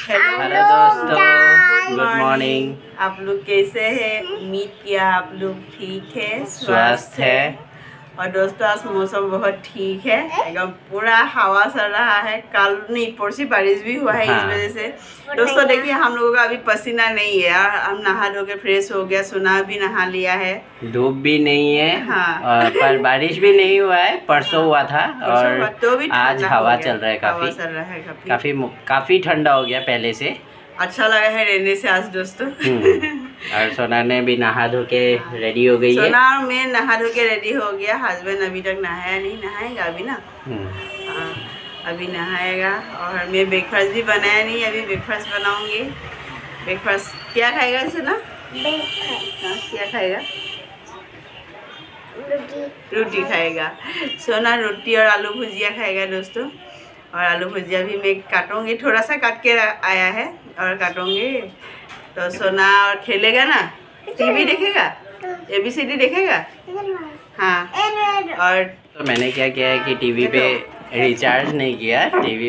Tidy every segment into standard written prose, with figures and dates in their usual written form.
Hello दोस्तों, good morning. आप लोग कैसे हैं? उम्मीद किया आप लोग ठीक है, स्वस्थ है। और दोस्तों आज मौसम बहुत ठीक है, एकदम पूरा हवा चल रहा है। कल नहीं परसों बारिश भी हुआ है इस वजह से। दोस्तों देखिए हम लोगों का अभी पसीना नहीं है और हम नहा धो के फ्रेश हो गया। सुना भी नहा लिया है, धूप भी नहीं है। हाँ। पर बारिश भी नहीं हुआ है, परसों हुआ था और तो भी आज हवा चल रहा है काफी काफी ठंडा हो गया पहले से। अच्छा लगा है रहने से आज दोस्तों। और सोना ने भी नहा धो के रेडी हो गई है। सोना और मैं नहा धो के रेडी हो गया। हस्बैंड अभी तक नहाया नहीं, नहाएगा अभी ना। अभी नहाएगा। और मैं ब्रेकफास्ट भी बनाया नहीं, अभी ब्रेकफास्ट बनाऊंगी। ब्रेकफास्ट क्या खाएगा सोना? क्या खाएगा? रोटी खाएगा। सोना रोटी और आलू भुजिया खाएगा दोस्तों। और आलू भुजिया भी मैं काटूंगी, थोड़ा सा काट के आया है और काटूंगी। तो सोना और खेलेगा ना, टीवी देखेगा, ABCD देखेगा। हाँ। और तो मैंने क्या किया है कि टीवी पे रिचार्ज नहीं किया।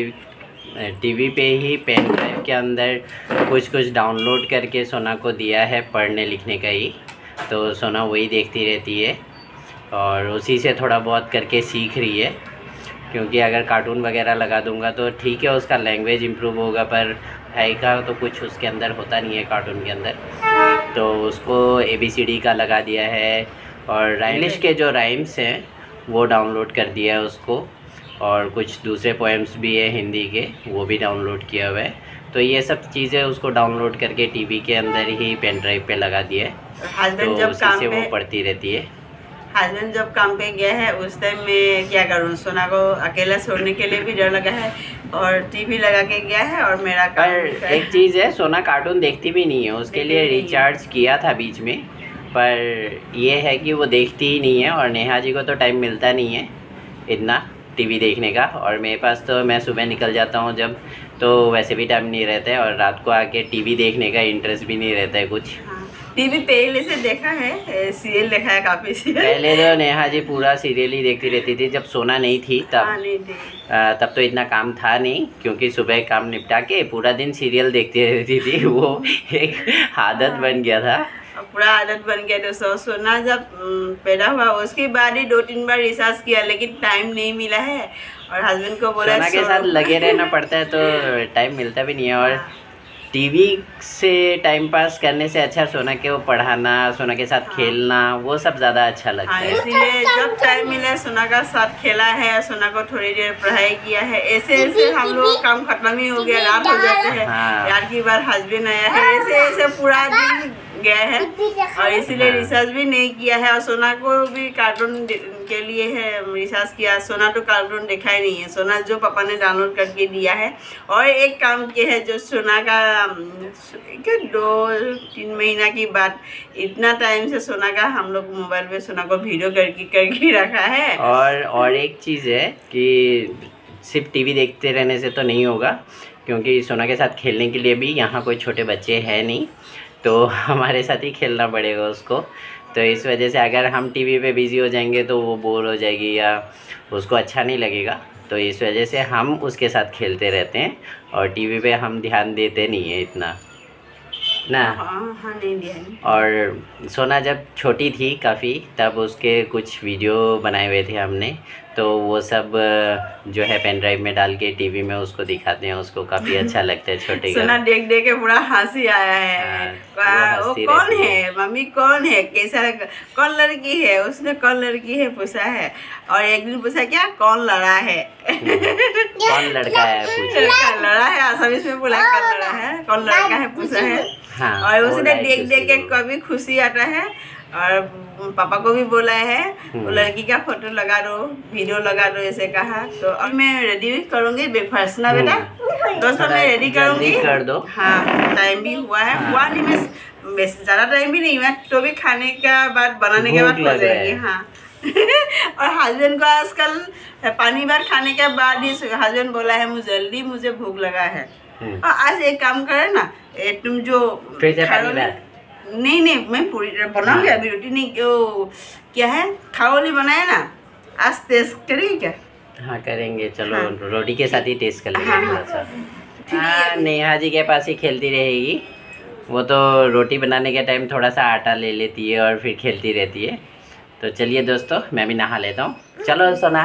टीवी पे ही पेन ड्राइव के अंदर कुछ डाउनलोड करके सोना को दिया है, पढ़ने लिखने का ही। तो सोना वही देखती रहती है और उसी से थोड़ा बहुत करके सीख रही है। क्योंकि अगर कार्टून वगैरह लगा दूंगा तो ठीक है, उसका लैंग्वेज इम्प्रूव होगा, पर है का तो कुछ उसके अंदर होता नहीं है कार्टून के अंदर। तो उसको ABCD का लगा दिया है और इंग्लिश के जो राइम्स हैं वो डाउनलोड कर दिया है उसको। और कुछ दूसरे पोएम्स भी है हिंदी के, वो भी डाउनलोड किया हुआ है। तो ये सब चीज़ें उसको डाउनलोड करके टीवी के अंदर ही पेन ड्राइव पे लगा दिया है, तो उसी से वो पढ़ती रहती है। हस्बैंड जब काम पे गया है उस टाइम में क्या करूँ, सोना को अकेला छोड़ने के लिए भी डर लगा है और टीवी लगा के गया है। और मेरा पर एक चीज़ है, सोना कार्टून देखती भी नहीं है, उसके लिए रिचार्ज किया था बीच में, पर ये है कि वो देखती ही नहीं है। और नेहा जी को तो टाइम मिलता नहीं है इतना टीवी देखने का, और मेरे पास तो मैं सुबह निकल जाता हूँ जब, तो वैसे भी टाइम नहीं रहता है। और रात को आके टीवी देखने का इंटरेस्ट भी नहीं रहता है कुछ। टीवी पहले से देखा है, सीरियल देखा है काफ़ी सीरियल। पहले तो नेहा जी पूरा सीरियल ही देखती रहती थी जब सोना नहीं थी तब। तब तो इतना काम था नहीं, क्योंकि सुबह काम निपटा के पूरा दिन सीरियल देखती रहती थी। वो एक आदत बन गया था, पूरा आदत बन गया। दोस्तों सोना जब पैदा हुआ उसके बाद ही 2-3 बार रिचार्ज किया, लेकिन टाइम नहीं मिला है। और हस्बैंड को बोला सोना के साथ लगे रहना पड़ता है तो टाइम मिलता भी नहीं है। और टीवी से टाइम पास करने से अच्छा सोना के वो पढ़ाना, सोना के साथ खेलना, वो सब ज़्यादा अच्छा लगता है। इसलिए जब टाइम मिला सोना का साथ खेला है, सोना को थोड़ी देर पढ़ाई किया है। ऐसे हम लोग काम खत्म ही हो गया, रात हो जाते हैं। रात की बार हस्बैंड आया है, ऐसे पूरा दिन गया है। और इसीलिए रिचार्ज भी नहीं किया है। और सोना को भी कार्टून के लिए है रिचार्ज किया। सोना तो कार्टून देखा ही नहीं है, सोना जो पापा ने डाउनलोड करके दिया है। और एक काम किया है जो सोना का 2-3 महीना की बात, इतना टाइम से सोना का हम लोग मोबाइल पे सोना को वीडियो करके रखा है। और एक चीज़ है कि सिर्फ टीवी देखते रहने से तो नहीं होगा, क्योंकि सोना के साथ खेलने के लिए भी यहाँ कोई छोटे बच्चे हैं नहीं, तो हमारे साथ ही खेलना पड़ेगा उसको। तो इस वजह से अगर हम टीवी पे बिज़ी हो जाएंगे तो वो बोर हो जाएगी या उसको अच्छा नहीं लगेगा। तो इस वजह से हम उसके साथ खेलते रहते हैं और टीवी पे हम ध्यान देते नहीं है इतना ना। हाँ, नहीं दिया नहीं। और सोना जब छोटी थी काफ़ी, तब उसके कुछ वीडियो बनाए हुए थे हमने, तो वो सब जो है पेन ड्राइव में डाल के टीवी में उसको दिखाते हैं, उसको काफ़ी अच्छा लगता है। छोटे सोना देख के पूरा हंसी आया है। वो कौन है मम्मी, कौन है, कैसा, कौन लड़की है, उसने कौन लड़की है पूछा है। और एक दिन पूछा क्या, कौन लड़ा है, कौन लड़का है पूछा, लड़ा है आसामी में बोला, कौन लड़ा है, कौन लड़का है पूछा है। और उसने देख के कभी खुशी आता है। और पापा को भी बोला है वो लड़की का फोटो लगा दो, वीडियो लगा दो, ऐसे कहा। तो अब मैं रेडी करूँगी ब्रेकफास्ट ना बेटा। दोस्तों मैं रेडी करूँगी, कर दो। हाँ टाइम भी हुआ है, हुआ नहीं, मैं ज़्यादा टाइम भी नहीं हुआ, तो भी खाने का बाद बनाने के बाद हो जाएगी। हाँ। और हस्बैंड को आजकल पानी बार खाने के बाद ही हस्बैंड बोला है मुझे भूख लगा है। और आज एक काम करे ना, तुम जो नहीं मैं पूरी बनाऊंगी अभी, रोटी नहीं, क्या है खाओली बनाया ना, आज टेस्ट करेंगे क्या? हाँ करेंगे, चलो। हाँ। रोटी के साथ ही टेस्ट कर लेंगे। हाँ, नेहा जी के पास ही खेलती रहेगी। वो तो रोटी बनाने के टाइम थोड़ा सा आटा ले लेती है और फिर खेलती रहती है। तो चलिए दोस्तों, मैं भी नहा लेता हूँ। चलो सोना।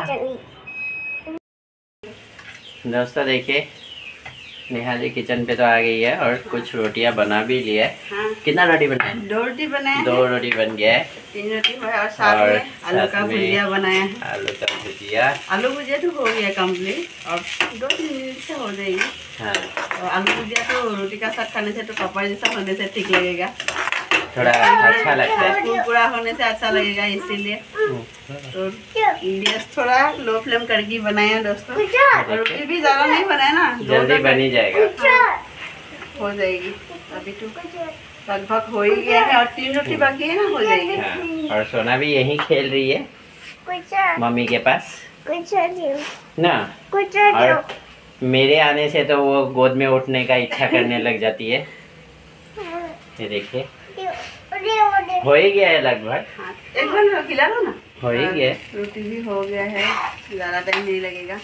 दोस्तों देखिए, नेहा जी किचन पे तो आ गई है और कुछ रोटियां बना भी लिया है। हाँ। कितना रोटी बनाया? 2 रोटी बनाए, 2 रोटी बन गया है। 3 रोटी है और साथ में आलू का भुजिया बनाया है। आलू का भुजिया, आलू भुजिया तो हो गया कंप्लीट और 2-3 मिनट से हो जाएगी। हाँ। और आलू भुजिया तो रोटी का साथ खाने से तो पापड़ जैसा होने से ठीक लगेगा, थोड़ा अच्छा लगता है। कुरकुरा होने से अच्छा लगेगा, इसीलिए तो गैस थोड़ा लो फ्लेम करके बनाया दोस्तों। और रोटी भी ज़्यादा नहीं बनाया ना, जल्दी बन ही जाएगा। हाँ, हो जाएगी। अभी तो लगभग हो ही गया है और 3 रोटी बाकी है ना, हो जाएगी। हाँ। और सोना भी यहीं खेल रही है मम्मी के पास ना। और मेरे आने से तो वो गोद में उठने का इच्छा करने लग जाती है। ये देखिए, हो ही गया है लगभग। हाँ, एक बार खिला लो ना। हो ही गया। रोटी भी हो गया है, ज़्यादा टाइम नहीं लगेगा।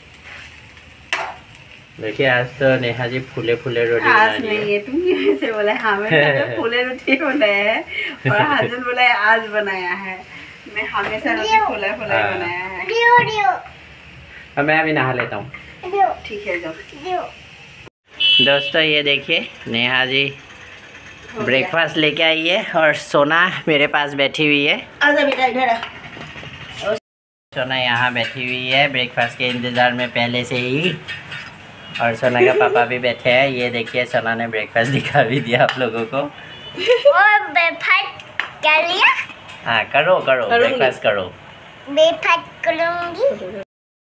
देखिए, आज तो नेहा जी फूले फूले रोटी बना आज रही नहीं है, तुम क्यों ऐसे बोला है? हमेशा तो फूले रोटी बनाया है और हस्बैंड बोला है आज बनाया है। मैं हमेशा रोटी फूला फूला बनाया है। और मैं अभी नहा लेता हूँ। ठीक है जाओ। दोस्तों ये देखिए, नेहा जी ब्रेकफास्ट लेके आई है और सोना मेरे पास बैठी हुई है। आजा बेटा इधर आ। सोना यहाँ बैठी हुई है ब्रेकफास्ट के इंतज़ार में पहले से ही। और सोना का पापा भी बैठे हैं। ये देखिए, सोना ने ब्रेकफास्ट दिखा भी दिया आप लोगों को। ब्रेकफास्ट कर लिया? हाँ, करो ब्रेकफास्ट करो। ब्रेकफास्ट करूँगी।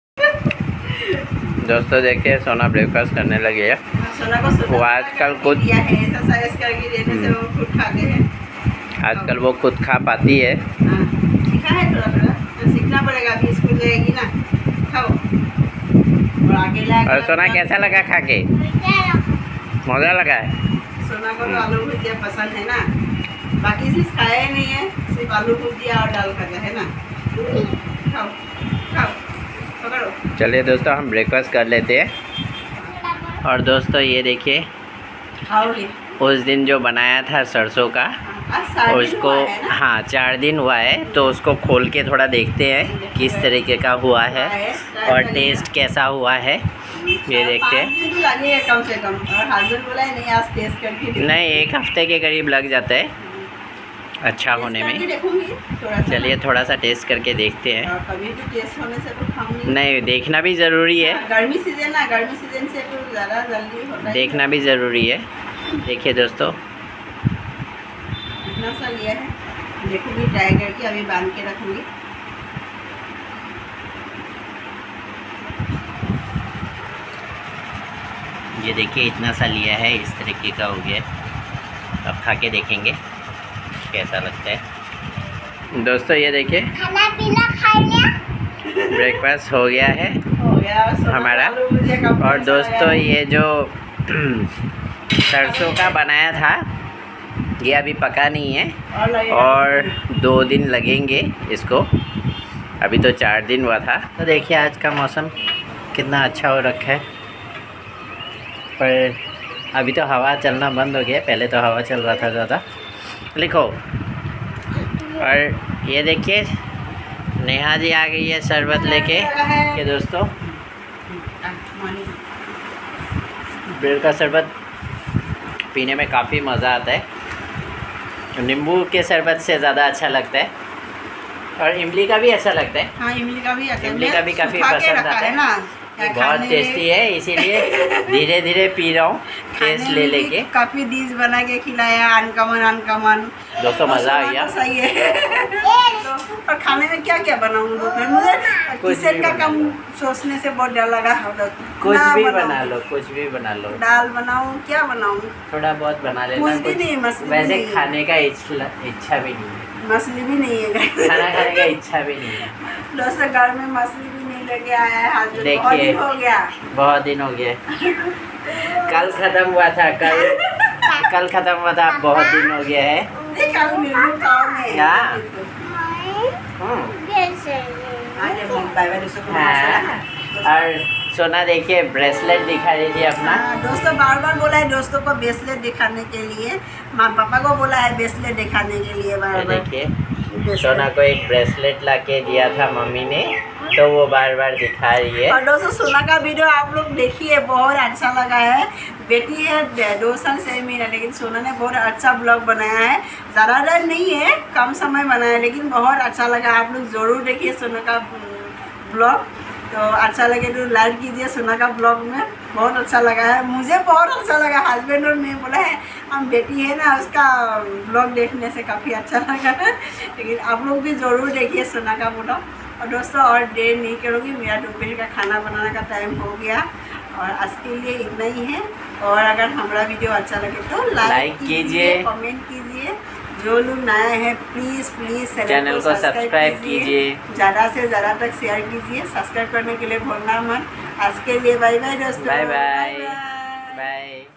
दोस्तों देखिए, सोना ब्रेकफास्ट करने लगी है। सोना को वो आजकल खुद एक्सरसाइज करके देने से वो खुद खाते हैं। आजकल वो खुद खा पाती है। हाँ, सीखा है थोड़ा तो सीखना पड़ेगा। अभी स्कूल जाएगी ना, खाओ और आगे ला। और सोना कैसा लगा खा के? मज़ा लगा है। सोना को तो आलू भुजिया पसंद है ना, बाकी चीज़ खाया ही नहीं है, सिर्फ आलू भुजिया और दाल खाता है ना। खाओ खाओ, पकड़ो। चलिए दोस्तों, हम ब्रेकफास्ट कर लेते हैं। और दोस्तों ये देखिए, खाओगे? उस दिन जो बनाया था सरसों का, आज 4 दिन उसको, हुआ है ना? हाँ 4 दिन हुआ है, तो उसको खोल के थोड़ा देखते हैं किस तरीके का हुआ है और टेस्ट कैसा हुआ है, ये देखते हैं। 5 दिन तो लगेगा कम से कम। और हस्बैंड बोला है नहीं आज टेस्ट करके देखो। नहीं, 1 हफ्ते के करीब लग जाता है अच्छा होने में। देखूंगी थोड़ा सा। चलिए थोड़ा सा टेस्ट करके देखते हैं। और कभी भी टेस्ट होने से तो खाऊंगी। नहीं, देखना भी ज़रूरी है। गर्मी सीजन ना, गर्मी सीजन से तो ज़्यादा जल्दी होता है। देखना भी ज़रूरी है। देखिए दोस्तों, इतना सा लिया है, देखूंगी ट्राई करके, अभी बांध के रखूंगी। ये देखिए इतना सा लिया है, इस तरीके का हो गया। अब खा के देखेंगे कैसा लगता है। दोस्तों ये देखिए, खाना पीना खा लिया? ब्रेकफास्ट हो गया है हो गया हमारा। और दोस्तों ये जो सरसों का बनाया था, ये अभी पका नहीं है और 2 दिन लगेंगे इसको। अभी तो 4 दिन हुआ था। तो देखिए आज का मौसम कितना अच्छा हो रखा है, पर अभी तो हवा चलना बंद हो गया। पहले तो हवा चल रहा था ज़्यादा। लिखो। और ये देखिए, नेहा जी आ गई है शरबत लेके के दोस्तों। बेर का शरबत पीने में काफ़ी मज़ा आता है। नींबू के शरबत से ज़्यादा अच्छा लगता है और इमली का भी अच्छा लगता है। हाँ, इमली का भी अच्छा है। इमली का भी काफ़ी सुखा के पसंद रखा आता है ना, बहुत टेस्टी है, इसीलिए धीरे धीरे पी रहा हूँ टेस्ट ले लेके। काफ़ी डिश बना के खिलाया, अनकमन। दोस्तों मज़ा आ गया। सही है। तो और खाने में क्या क्या बनाऊँ दोपहर? मुझे किचन का काम सोचने से बहुत डर लगा। कुछ भी बना लो, कुछ भी बना लो। दाल बनाऊँ, क्या बनाऊँ? थोड़ा बहुत बना लेना। कुछ भी नहीं, मछली वैसे भी नहीं। खाने का इच्छा भी नहीं है। मछली भी नहीं है खाना खाने का इच्छा भी नहीं है। दोस्तों घर में मछली भी नहीं लेके आया है। आज बहुत देखिए, दिन हो गया। बहुत दिन हो गए। कल खत्म हुआ था, कल खत्म हुआ था, बहुत दिन हो गया है। क्या? कैसे? हाँ, और सोना देखिए ब्रेसलेट दिखा रही थी अपना। दोस्तों बार बार बोला है दोस्तों को ब्रेसलेट दिखाने के लिए, माँ पापा को बोला है ब्रेसलेट दिखाने के लिए बार बार। देखिए सोना को एक ब्रेसलेट ला के दिया था मम्मी ने, तो वो बार बार दिखा रही है। और दोस्तों सोना का वीडियो आप लोग देखिए, बहुत अच्छा लगा है। बेटी है 2 साल 6 महीना, लेकिन सोना ने बहुत अच्छा ब्लॉग बनाया है। ज़्यादा देर नहीं है, कम समय बनाया है, लेकिन बहुत अच्छा लगा। आप लोग ज़रूर देखिए सोना का ब्लॉग। तो अच्छा लगे तो लाइक कीजिए सोना का ब्लॉग में, बहुत अच्छा लगा है। मुझे बहुत अच्छा लगा। हस्बैंड और मैं बोला है हम बेटी है ना, उसका ब्लॉग देखने से काफ़ी अच्छा लगा है। लेकिन आप लोग भी ज़रूर देखिए सोना का ब्लॉग। और दोस्तों और देर नहीं करूँगी, मेरा दोपहर का खाना बनाने का टाइम हो गया और आज के लिए इतना ही है। और अगर हमारा वीडियो अच्छा लगे तो लाइक कीजिए, कमेंट कीजिए। जो लोग नए हैं प्लीज़ चैनल को सब्सक्राइब कीजिए, ज़्यादा से ज़्यादा तक शेयर कीजिए। सब्सक्राइब करने के लिए भूलना मत। आज के लिए बाय बाय दोस्तों। Bye bye.